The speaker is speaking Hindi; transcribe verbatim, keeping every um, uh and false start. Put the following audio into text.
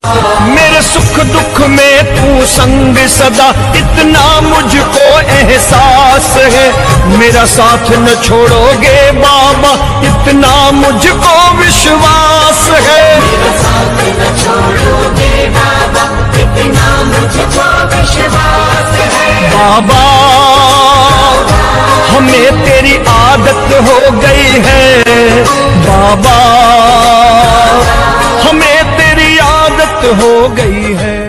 मेरे सुख दुख में तू संग सदा, इतना मुझको एहसास है। मेरा साथ न छोड़ोगे बाबा, इतना मुझको विश्वास है। मेरा साथ न छोड़ोगे बाबा, इतना मुझको विश्वास है। बाबा हमें तेरी आदत हो गई है, बाबा हमें तेरी आदत हो गई है।